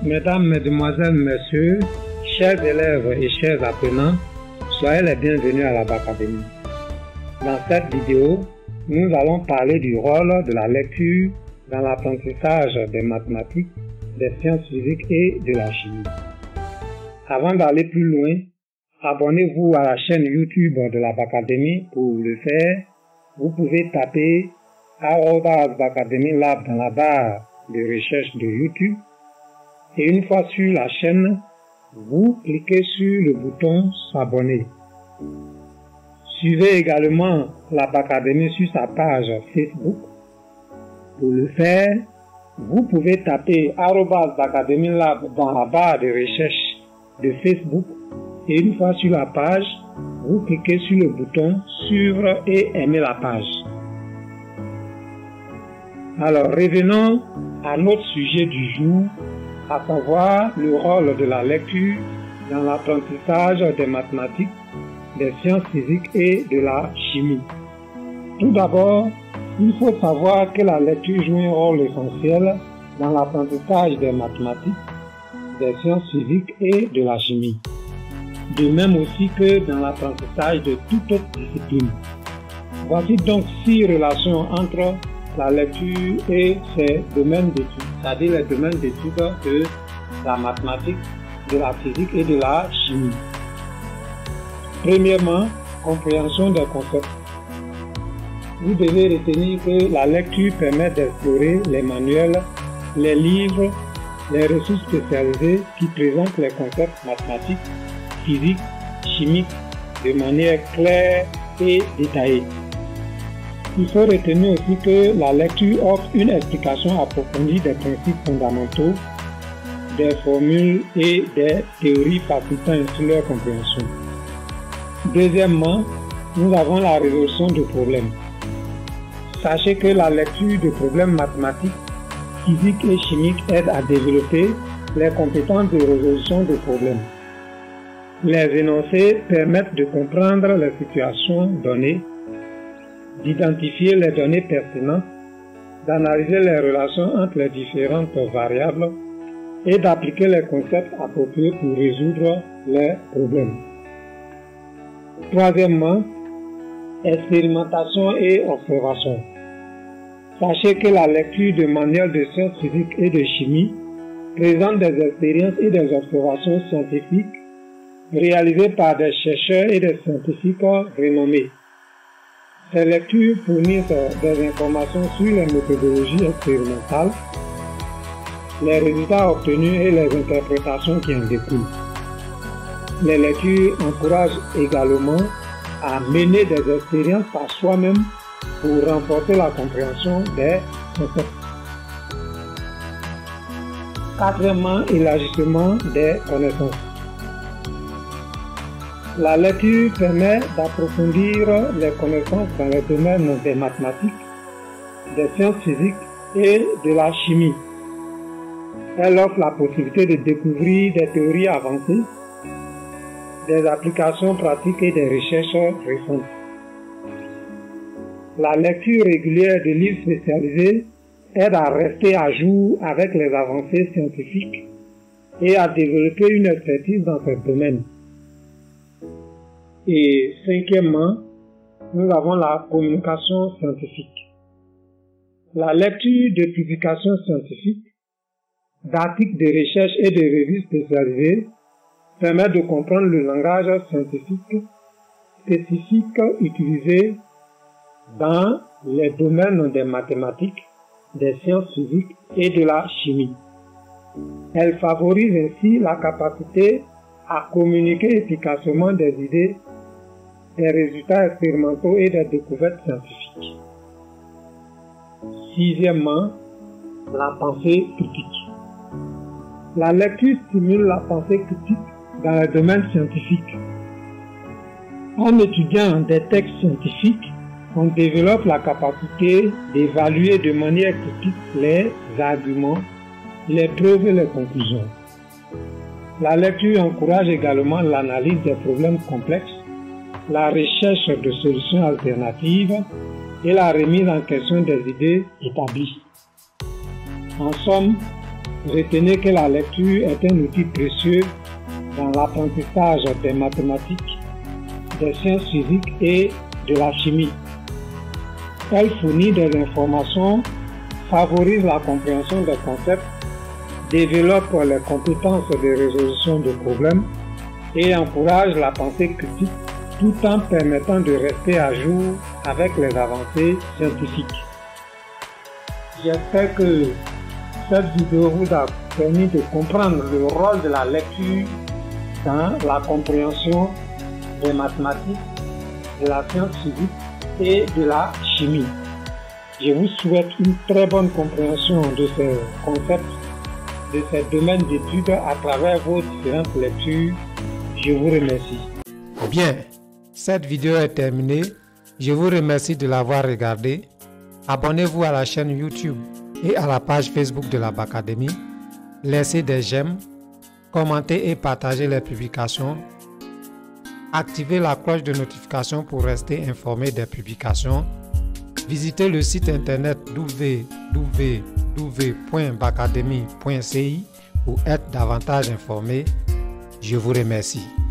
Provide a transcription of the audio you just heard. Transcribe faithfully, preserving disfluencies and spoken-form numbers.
Mesdames, Mesdemoiselles, Messieurs, chers élèves et chers apprenants, soyez les bienvenus à la Bacadémie. Dans cette vidéo, nous allons parler du rôle de la lecture dans l'apprentissage des mathématiques, des sciences physiques et de la chimie. Avant d'aller plus loin, abonnez-vous à la chaîne YouTube de la Bacadémie. Pour le faire, vous pouvez taper arobase Bacadémie Lab dans la barre de recherche de YouTube. Et une fois sur la chaîne, vous cliquez sur le bouton s'abonner. Suivez également la Bacadémie sur sa page Facebook. Pour le faire, vous pouvez taper arobase Bacadémie Lab dans la barre de recherche de Facebook. Et une fois sur la page, vous cliquez sur le bouton suivre et aimer la page. Alors revenons à notre sujet du jour, à savoir le rôle de la lecture dans l'apprentissage des mathématiques, des sciences physiques et de la chimie. Tout d'abord, il faut savoir que la lecture joue un rôle essentiel dans l'apprentissage des mathématiques, des sciences physiques et de la chimie. De même aussi que dans l'apprentissage de toute autre discipline. Voici donc six relations entre la lecture et ses domaines d'études, c'est-à-dire les domaines d'études de la mathématique, de la physique et de la chimie. Premièrement, compréhension des concepts. Vous devez retenir que la lecture permet d'explorer les manuels, les livres, les ressources spécialisées qui présentent les concepts mathématiques, physiques, chimiques de manière claire et détaillée. Il faut retenir aussi que la lecture offre une explication approfondie des principes fondamentaux, des formules et des théories facilitant ainsi leur compréhension. Deuxièmement, nous avons la résolution de problèmes. Sachez que la lecture de problèmes mathématiques, physiques et chimiques aide à développer les compétences de résolution de problèmes. Les énoncés permettent de comprendre les situations données, d'identifier les données pertinentes, d'analyser les relations entre les différentes variables et d'appliquer les concepts appropriés pour résoudre les problèmes. Troisièmement, expérimentation et observation. Sachez que la lecture de manuels de sciences physiques et de chimie présente des expériences et des observations scientifiques réalisées par des chercheurs et des scientifiques renommés. Ces lectures fournissent des informations sur les méthodologies expérimentales, les résultats obtenus et les interprétations qui en découlent. Les lectures encouragent également à mener des expériences par soi-même pour renforcer la compréhension des concepts. Quatrièmement, élargissement des connaissances. La lecture permet d'approfondir les connaissances dans les domaines des mathématiques, des sciences physiques et de la chimie. Elle offre la possibilité de découvrir des théories avancées, des applications pratiques et des recherches récentes. La lecture régulière de livres spécialisés aide à rester à jour avec les avancées scientifiques et à développer une expertise dans ce domaine. Et cinquièmement, nous avons la communication scientifique. La lecture de publications scientifiques, d'articles de recherche et de revues spécialisées permet de comprendre le langage scientifique spécifique utilisé dans les domaines des mathématiques, des sciences physiques et de la chimie. Elle favorise ainsi la capacité à communiquer efficacement des idées, des résultats expérimentaux et des découvertes scientifiques. Sixièmement, la pensée critique. La lecture stimule la pensée critique dans le domaine scientifique. En étudiant des textes scientifiques, on développe la capacité d'évaluer de manière critique les arguments, les preuves et les conclusions. La lecture encourage également l'analyse des problèmes complexes, la recherche de solutions alternatives et la remise en question des idées établies. En somme, Retenez que la lecture est un outil précieux dans l'apprentissage des mathématiques, des sciences physiques et de la chimie. Elle fournit des informations, favorise la compréhension des concepts, développe les compétences de résolution de problèmes et encourage la pensée critique tout en permettant de rester à jour avec les avancées scientifiques. J'espère que cette vidéo vous a permis de comprendre le rôle de la lecture dans la compréhension des mathématiques, de la science physique et de la chimie. Je vous souhaite une très bonne compréhension de ces concepts, de ces domaines d'études à travers vos différentes lectures. Je vous remercie. Bien, cette vidéo est terminée. Je vous remercie de l'avoir regardée. Abonnez-vous à la chaîne YouTube et à la page Facebook de la Bacadémie. Laissez des j'aime, commentez et partagez les publications. Activez la cloche de notification pour rester informé des publications. Visitez le site internet w w w point bacademy point c i pour être davantage informé. Je vous remercie.